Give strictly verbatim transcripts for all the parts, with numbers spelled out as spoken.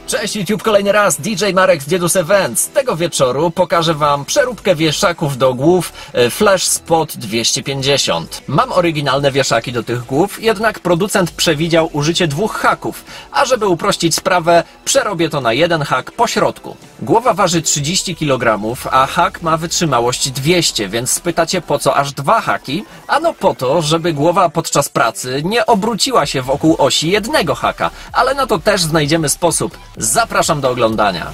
Cześć YouTube, kolejny raz, D J Marek z Diedus Events. Tego wieczoru pokażę Wam przeróbkę wieszaków do głów Flash Spot dwieście pięćdziesiąt. Mam oryginalne wieszaki do tych głów, jednak producent przewidział użycie dwóch haków, a żeby uprościć sprawę, przerobię to na jeden hak po środku. Głowa waży trzydzieści kilogramów, a hak ma wytrzymałość dwieście, więc spytacie, po co aż dwa haki? Ano po to, żeby głowa podczas pracy nie obróciła się wokół osi jednego haka, ale na to też znajdziemy sposób. Zapraszam do oglądania.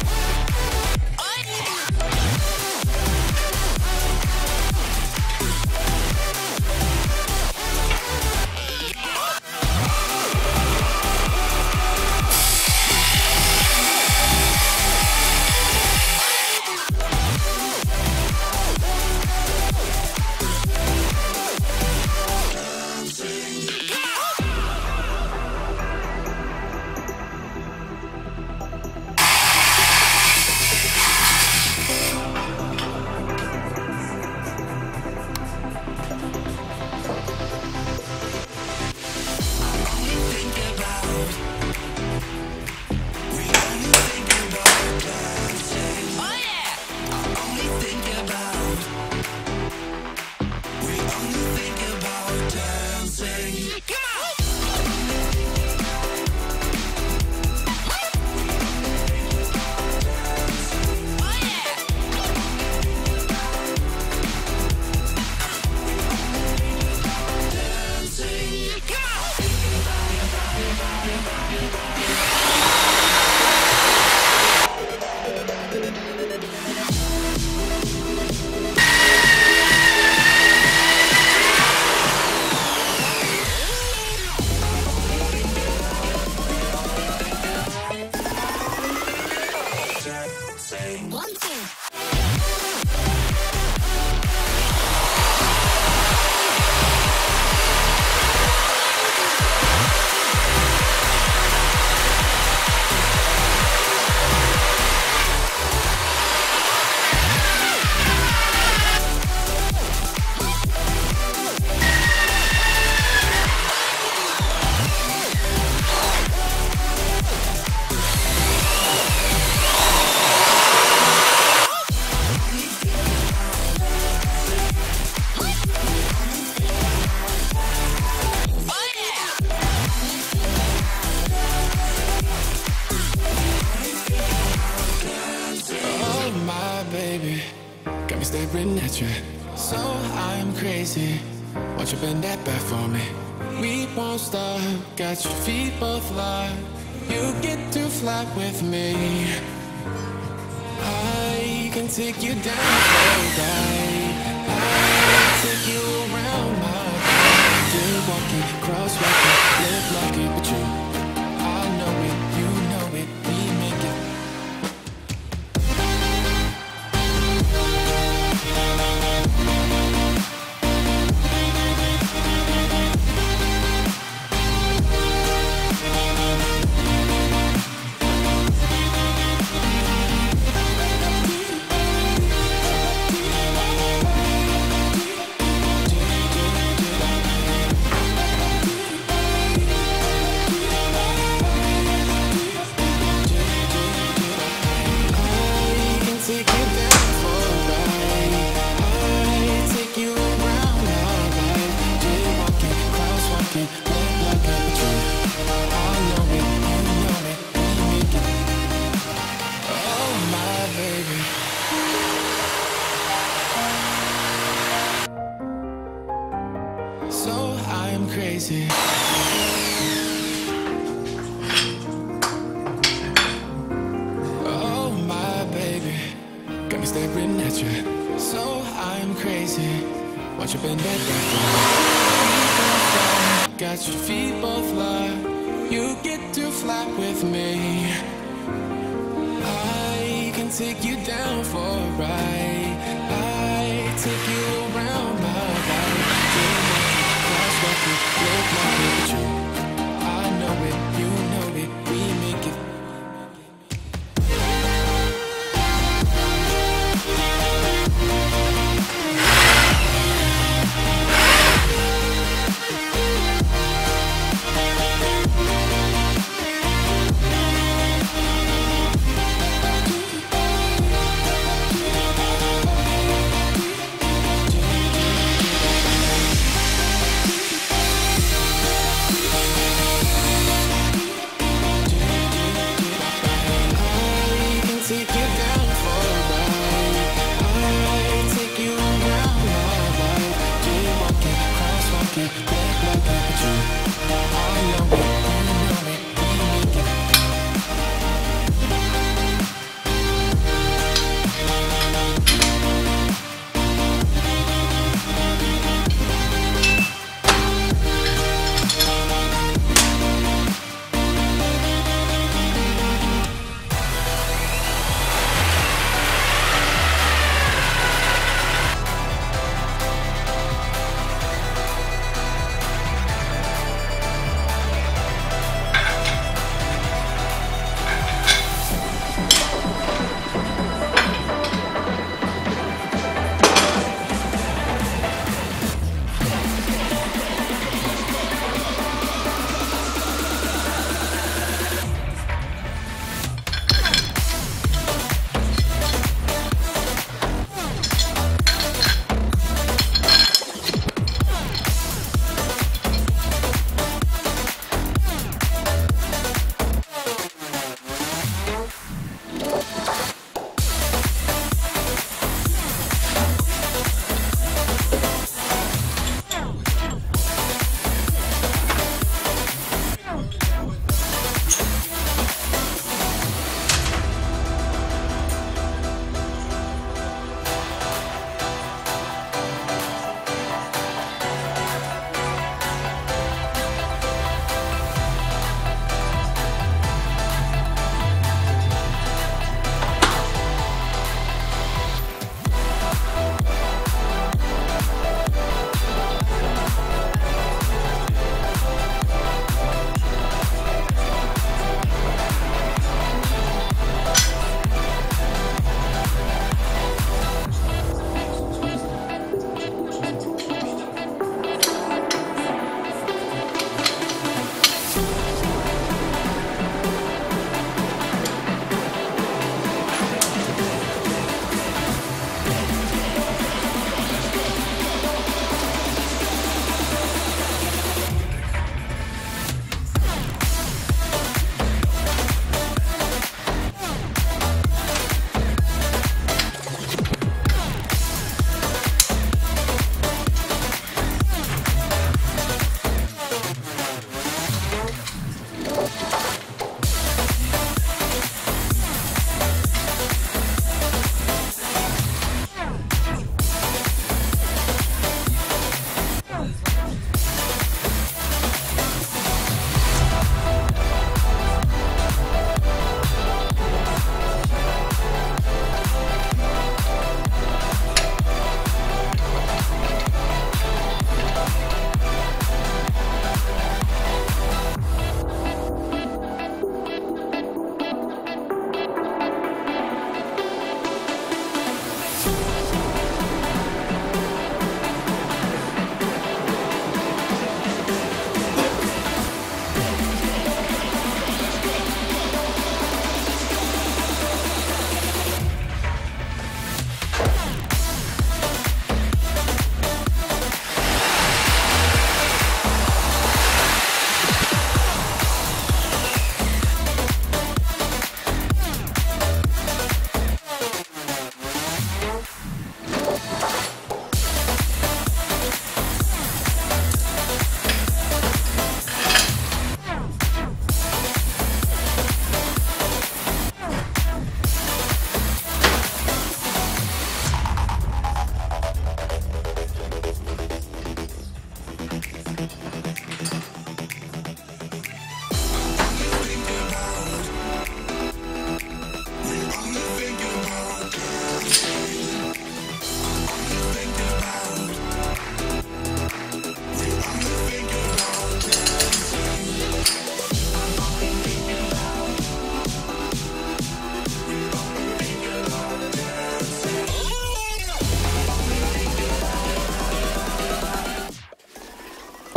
Staring at you, so I'm crazy. Won't you bend that back for me? We won't stop, got your feet both locked. You get to fly with me. I can take you down for a ride. I'll take you around my body. You're walking, crosswalking, live like it, but you, I know it, you know it, we make it. So I'm crazy. Oh my baby, got me staring at you. So I'm crazy. Watch you bend that back for me. Got your feet both locked. You get to fly with me. I can take you down for a ride. I take you around my body. Look like it, but you, I know it, you know it, we make it.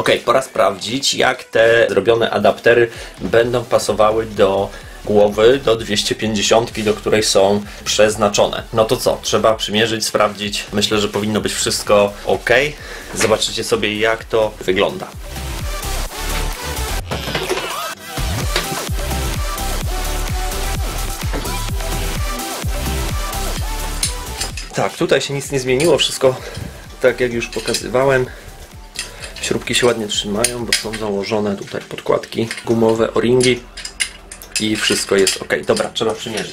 Ok, pora sprawdzić, jak te zrobione adaptery będą pasowały do głowy, do dwieście pięćdziesiąt, do której są przeznaczone. No to co? Trzeba przymierzyć, sprawdzić. Myślę, że powinno być wszystko ok. Zobaczycie sobie, jak to wygląda. Tak, tutaj się nic nie zmieniło, wszystko tak jak już pokazywałem. Śrubki się ładnie trzymają, bo są założone tutaj podkładki gumowe, o-ringi i wszystko jest ok. Dobra, trzeba przymierzyć.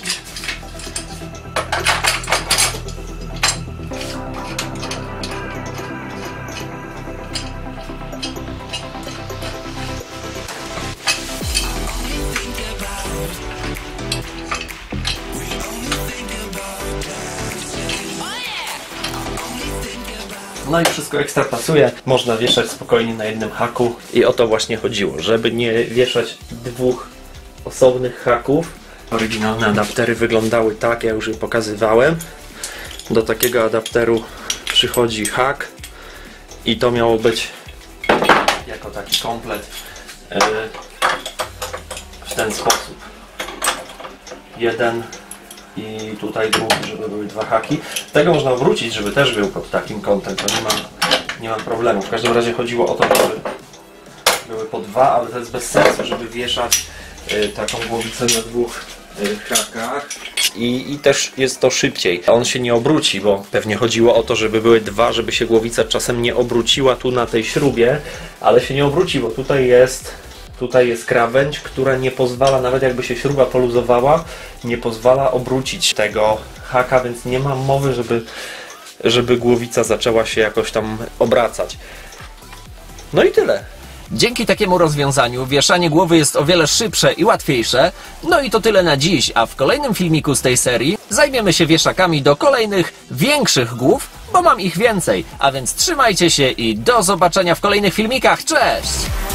No i wszystko ekstra pasuje. Można wieszać spokojnie na jednym haku. I o to właśnie chodziło, żeby nie wieszać dwóch osobnych haków. Oryginalne adaptery wyglądały tak, ja już je pokazywałem. Do takiego adapteru przychodzi hak i to miało być jako taki komplet w ten sposób. Jeden i tutaj drugi, żeby były dwa haki. Tego można obrócić, żeby też był pod takim kątem, to nie ma, nie mam problemu. W każdym razie chodziło o to, żeby były po dwa, ale to jest bez sensu, żeby wieszać y, taką głowicę na dwóch y, hakach. I, I też jest to szybciej. On się nie obróci, bo pewnie chodziło o to, żeby były dwa, żeby się głowica czasem nie obróciła tu na tej śrubie, ale się nie obróci, bo tutaj jest Tutaj jest krawędź, która nie pozwala, nawet jakby się śruba poluzowała, nie pozwala obrócić tego haka, więc nie ma mowy, żeby, żeby głowica zaczęła się jakoś tam obracać. No i tyle. Dzięki takiemu rozwiązaniu wieszanie głowy jest o wiele szybsze i łatwiejsze. No i to tyle na dziś, a w kolejnym filmiku z tej serii zajmiemy się wieszakami do kolejnych, większych głów, bo mam ich więcej. A więc trzymajcie się i do zobaczenia w kolejnych filmikach. Cześć!